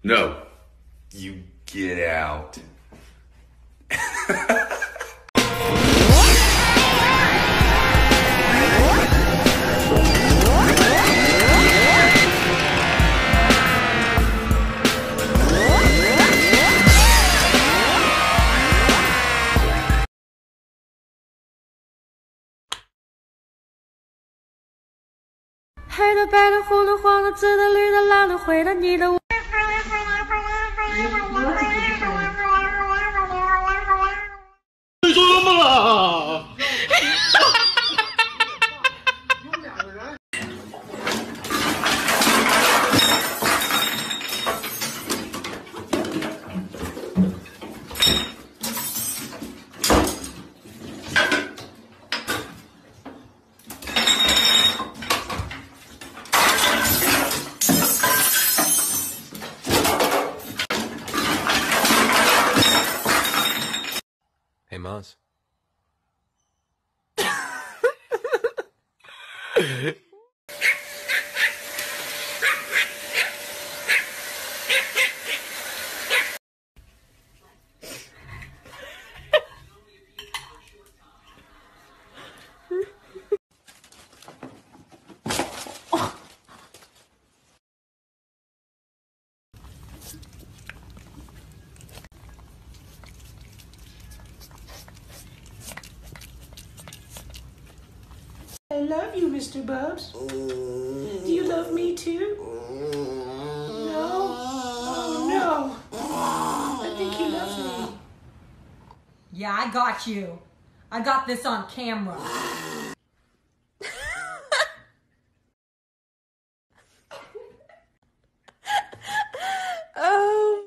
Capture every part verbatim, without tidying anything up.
No. You get out. 黑的、白的、红的、黄的、紫的、绿的、蓝的、灰的、你的。 你说什么了？ Hey, Mars. I love you, Mister Bubs. Do you love me too? No? Oh no. I think he loves me. Yeah, I got you. I got this on camera. Oh.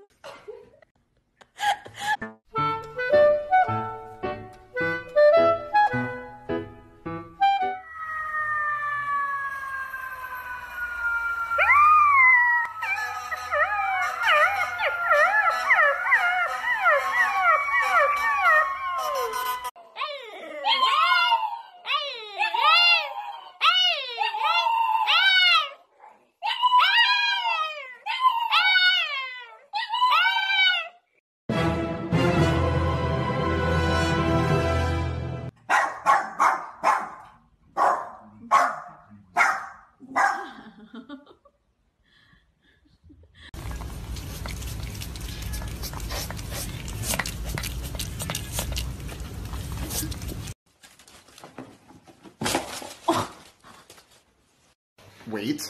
Wait.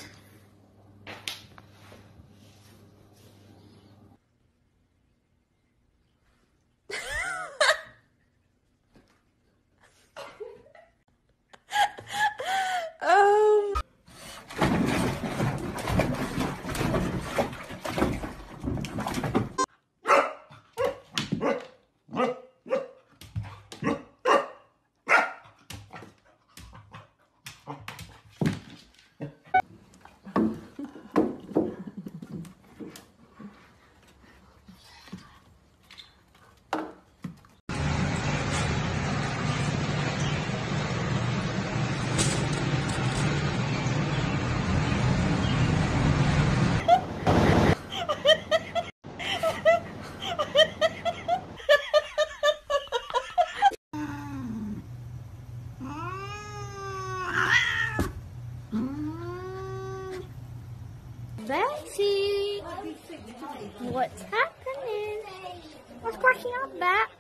Oh. Betsy, what's happening? What's cracking up, Bat?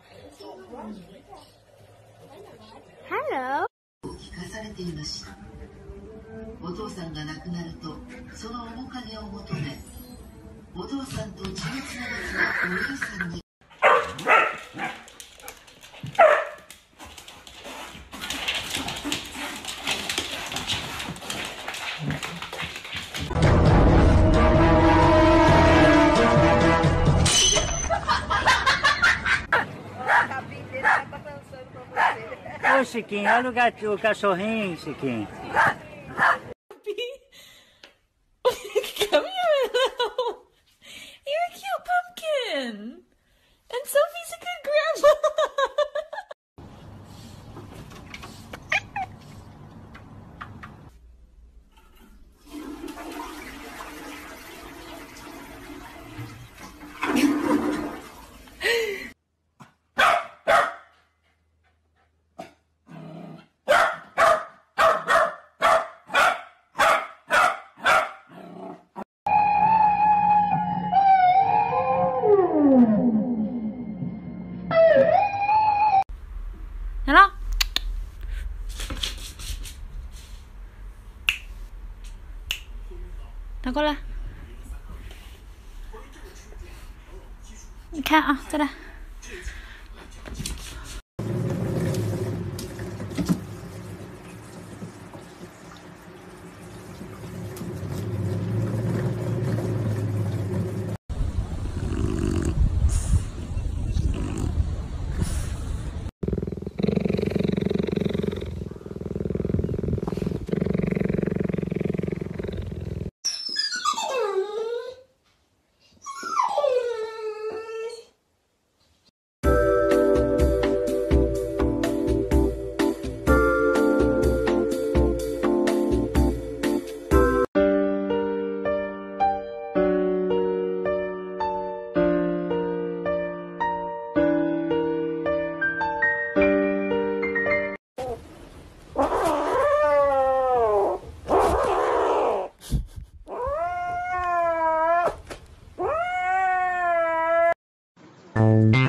Hello. 聞かされていました。お父さんが亡くなるとその面影を求め、お父さんと血のつながったお兄さんに Ô Chiquinho, olha o, gato, o cachorrinho, Chiquinho. Come here, Willow. You're a cute pumpkin. And Sophie's a good grandma. 拿过来。你看啊，再来。 Thank you.